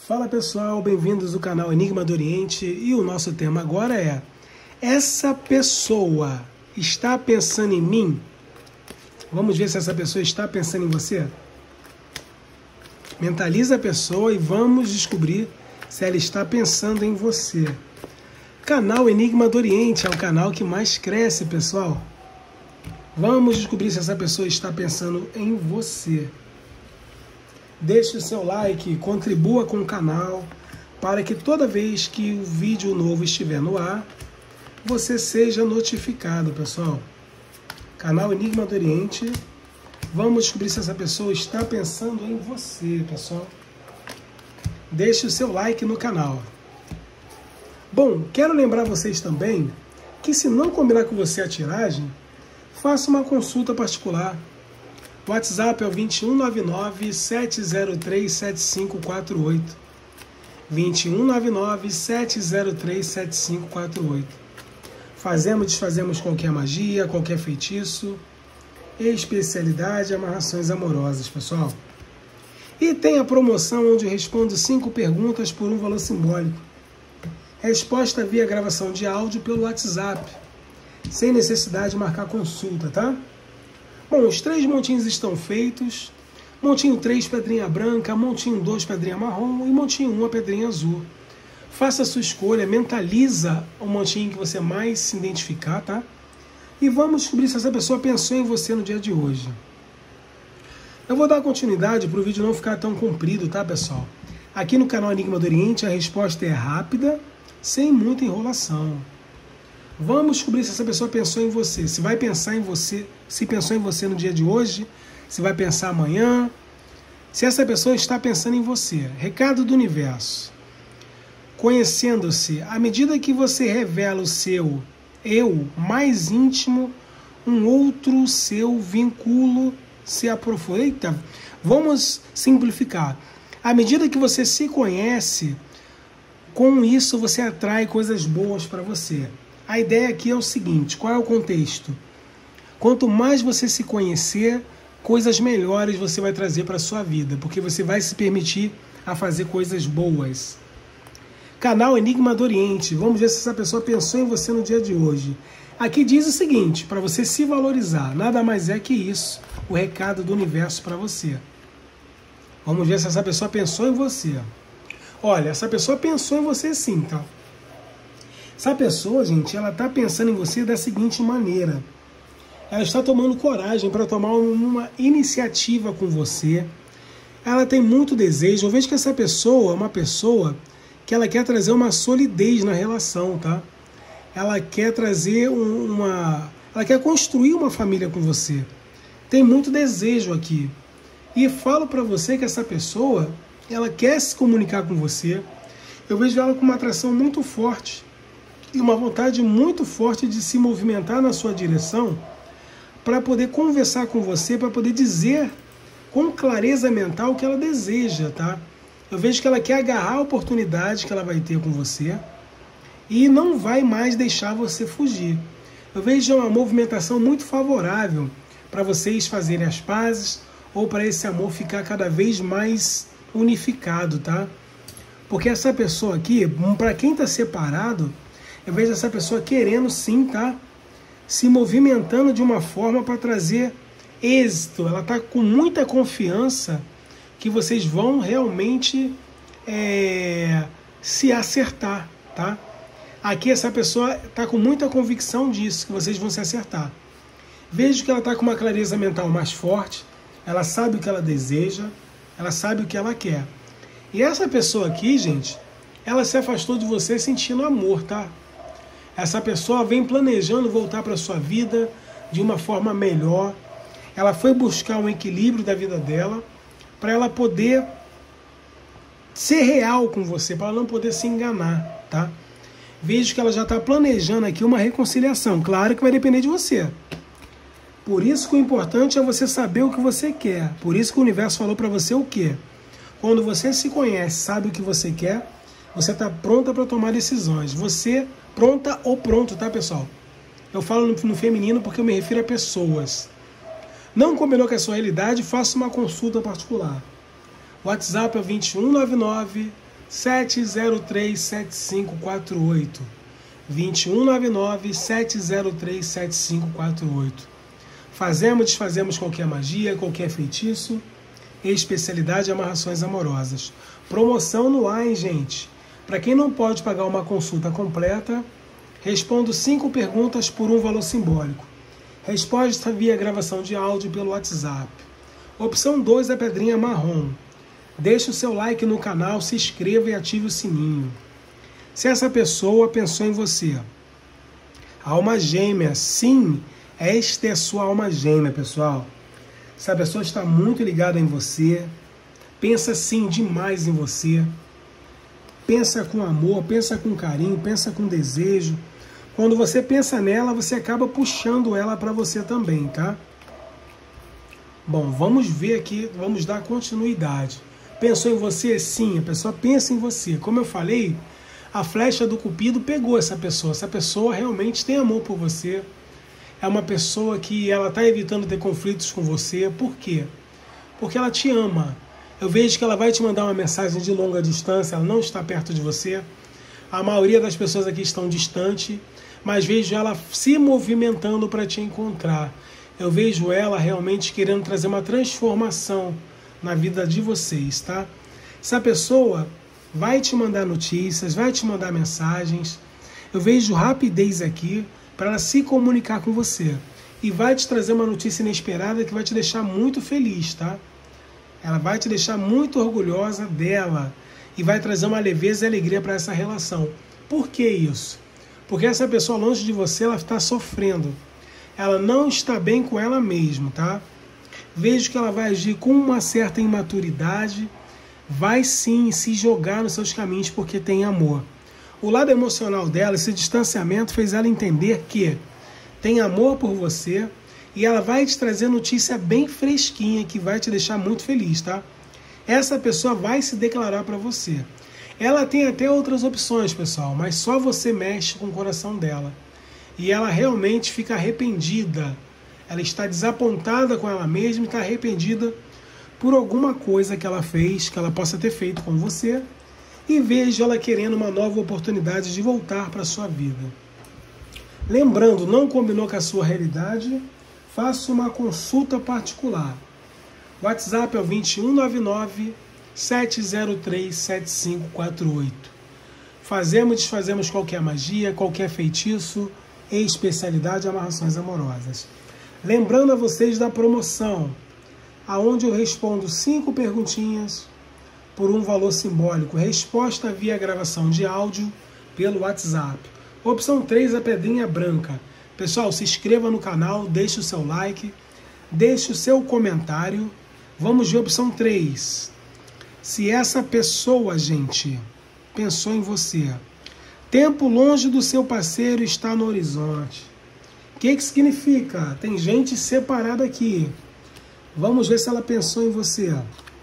Fala pessoal, bem-vindos ao canal Enigma do Oriente e o nosso tema agora é: essa pessoa está pensando em mim? Vamos ver se essa pessoa está pensando em você? Mentaliza a pessoa e vamos descobrir se ela está pensando em você. Canal Enigma do Oriente é o canal que mais cresce, pessoal. Vamos descobrir se essa pessoa está pensando em você. Deixe o seu like, contribua com o canal, para que toda vez que o vídeo novo estiver no ar, você seja notificado, pessoal. Canal Enigma do Oriente. Vamos descobrir se essa pessoa está pensando em você, pessoal. Deixe o seu like no canal. Bom, quero lembrar vocês também que se não combinar com você a tiragem, faça uma consulta particular. O WhatsApp é o 2199-703-7548. 2199-703-7548. Fazemos e desfazemos qualquer magia, qualquer feitiço, especialidade, amarrações amorosas, pessoal. E tem a promoção onde eu respondo 5 perguntas por um valor simbólico. Resposta via gravação de áudio pelo WhatsApp, sem necessidade de marcar consulta, tá? Bom, os 3 montinhos estão feitos. Montinho 3, pedrinha branca. Montinho 2, pedrinha marrom. E montinho 1, a pedrinha azul. Faça a sua escolha, mentaliza o montinho que você mais se identificar, tá? E vamos descobrir se essa pessoa pensou em você no dia de hoje. Eu vou dar continuidade para o vídeo não ficar tão comprido, tá, pessoal? Aqui no canal Enigma do Oriente a resposta é rápida, sem muita enrolação. Vamos descobrir se essa pessoa pensou em você, se vai pensar em você, se pensou em você no dia de hoje, se vai pensar amanhã, se essa pessoa está pensando em você. Recado do universo. Conhecendo-se, à medida que você revela o seu eu mais íntimo, um outro seu vínculo se aprofunda. Eita, vamos simplificar. À medida que você se conhece, com isso você atrai coisas boas para você. A ideia aqui é o seguinte: qual é o contexto? Quanto mais você se conhecer, coisas melhores você vai trazer para a sua vida, porque você vai se permitir a fazer coisas boas. Canal Enigma do Oriente. Vamos ver se essa pessoa pensou em você no dia de hoje. Aqui diz o seguinte: para você se valorizar, nada mais é que isso, o recado do universo para você. Vamos ver se essa pessoa pensou em você. Olha, essa pessoa pensou em você sim, tá? Essa pessoa, gente, ela está pensando em você da seguinte maneira. Ela está tomando coragem para tomar uma iniciativa com você. Ela tem muito desejo. Eu vejo que essa pessoa é uma pessoa que ela quer trazer uma solidez na relação, tá? Ela quer trazer ela quer construir uma família com você. Tem muito desejo aqui. E falo para você que essa pessoa, ela quer se comunicar com você. Eu vejo ela com uma atração muito forte e uma vontade muito forte de se movimentar na sua direção para poder conversar com você, para poder dizer com clareza mental o que ela deseja, tá? Eu vejo que ela quer agarrar a oportunidade que ela vai ter com você e não vai mais deixar você fugir. Eu vejo uma movimentação muito favorável para vocês fazerem as pazes ou para esse amor ficar cada vez mais unificado, tá? Porque essa pessoa aqui, para quem está separado, eu vejo essa pessoa querendo sim, tá? Se movimentando de uma forma para trazer êxito. Ela está com muita confiança que vocês vão realmente se acertar, tá? Aqui essa pessoa está com muita convicção disso, que vocês vão se acertar. Vejo que ela está com uma clareza mental mais forte, ela sabe o que ela deseja, ela sabe o que ela quer. E essa pessoa aqui, gente, ela se afastou de você sentindo amor, tá? Essa pessoa vem planejando voltar para a sua vida de uma forma melhor. Ela foi buscar um equilíbrio da vida dela para ela poder ser real com você, para ela não poder se enganar, tá? Vejo que ela já está planejando aqui uma reconciliação. Claro que vai depender de você. Por isso que o importante é você saber o que você quer. Por isso que o universo falou para você o quê? Quando você se conhece, sabe o que você quer, você está pronta para tomar decisões. Você pronta ou pronto, tá, pessoal? Eu falo no feminino porque eu me refiro a pessoas. Não combinou com a sua realidade? Faça uma consulta particular. O WhatsApp é 2199 7037548. 2199-7037548. Fazemos, desfazemos qualquer magia, qualquer feitiço. Especialidade amarrações amorosas. Promoção no ar, hein, gente? Para quem não pode pagar uma consulta completa, respondo 5 perguntas por um valor simbólico. Resposta via gravação de áudio pelo WhatsApp. Opção 2, a pedrinha marrom. Deixe o seu like no canal, se inscreva e ative o sininho. Se essa pessoa pensou em você, alma gêmea, sim, esta é a sua alma gêmea, pessoal. Se a pessoa está muito ligada em você, pensa sim demais em você, pensa com amor, pensa com carinho, pensa com desejo. Quando você pensa nela, você acaba puxando ela para você também, tá? Bom, vamos ver aqui, vamos dar continuidade. Pensou em você? Sim, a pessoa pensa em você. Como eu falei, a flecha do Cupido pegou essa pessoa. Essa pessoa realmente tem amor por você. É uma pessoa que ela está evitando ter conflitos com você. Por quê? Porque ela te ama. Eu vejo que ela vai te mandar uma mensagem de longa distância, ela não está perto de você. A maioria das pessoas aqui estão distante, mas vejo ela se movimentando para te encontrar. Eu vejo ela realmente querendo trazer uma transformação na vida de vocês, tá? Essa pessoa vai te mandar notícias, vai te mandar mensagens. Eu vejo rapidez aqui para ela se comunicar com você. E vai te trazer uma notícia inesperada que vai te deixar muito feliz, tá? Ela vai te deixar muito orgulhosa dela e vai trazer uma leveza e alegria para essa relação. Por que isso? Porque essa pessoa longe de você, ela está sofrendo. Ela não está bem com ela mesma, tá? Vejo que ela vai agir com uma certa imaturidade, vai sim se jogar nos seus caminhos porque tem amor. O lado emocional dela, esse distanciamento, fez ela entender que tem amor por você e ela vai te trazer notícia bem fresquinha que vai te deixar muito feliz, tá? Essa pessoa vai se declarar para você. Ela tem até outras opções, pessoal, mas só você mexe com o coração dela. E ela realmente fica arrependida. Ela está desapontada com ela mesma e está arrependida por alguma coisa que ela fez, que ela possa ter feito com você. E vejo ela querendo uma nova oportunidade de voltar para a sua vida. Lembrando, não combinou com a sua realidade? Faça uma consulta particular. O WhatsApp é o 2199-703-7548. Fazemos e desfazemos qualquer magia, qualquer feitiço e especialidade amarrações amorosas. Lembrando a vocês da promoção, aonde eu respondo 5 perguntinhas por um valor simbólico. Resposta via gravação de áudio pelo WhatsApp. Opção 3, a pedrinha branca. Pessoal, se inscreva no canal, deixe o seu like, deixe o seu comentário. Vamos ver a opção 3. Se essa pessoa, gente, pensou em você. Tempo longe do seu parceiro está no horizonte. O que significa? Tem gente separada aqui. Vamos ver se ela pensou em você.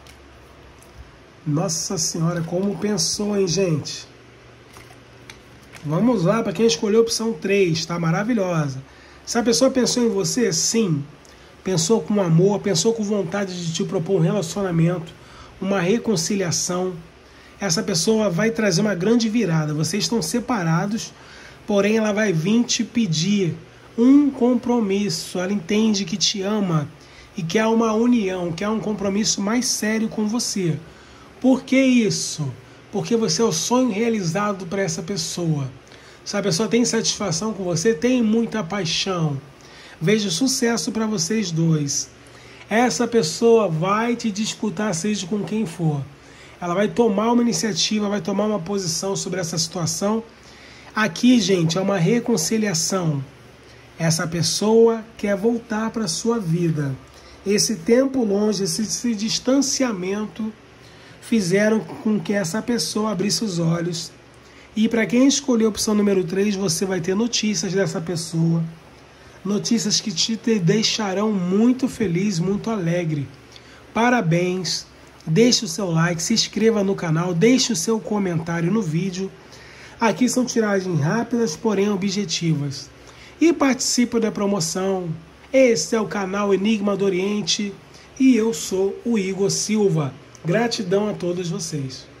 Nossa Senhora, como pensou, hein, gente? Vamos lá, para quem escolheu a opção 3, tá maravilhosa. Se a pessoa pensou em você, sim. Pensou com amor, pensou com vontade de te propor um relacionamento, uma reconciliação. Essa pessoa vai trazer uma grande virada. Vocês estão separados, porém ela vai vir te pedir um compromisso. Ela entende que te ama e quer uma união, quer um compromisso mais sério com você. Por que isso? Porque você é o sonho realizado para essa pessoa. Se a pessoa tem satisfação com você, tem muita paixão. Vejo sucesso para vocês dois. Essa pessoa vai te disputar, seja com quem for. Ela vai tomar uma iniciativa, vai tomar uma posição sobre essa situação. Aqui, gente, é uma reconciliação. Essa pessoa quer voltar para a sua vida. Esse tempo longe, esse distanciamento fizeram com que essa pessoa abrisse os olhos. E para quem escolheu a opção número 3, você vai ter notícias dessa pessoa. Notícias que te deixarão muito feliz, muito alegre. Parabéns, deixe o seu like, se inscreva no canal, deixe o seu comentário no vídeo. Aqui são tiragens rápidas, porém objetivas. E participe da promoção. Esse é o canal Enigma do Oriente e eu sou o Igor Silva. Gratidão a todos vocês.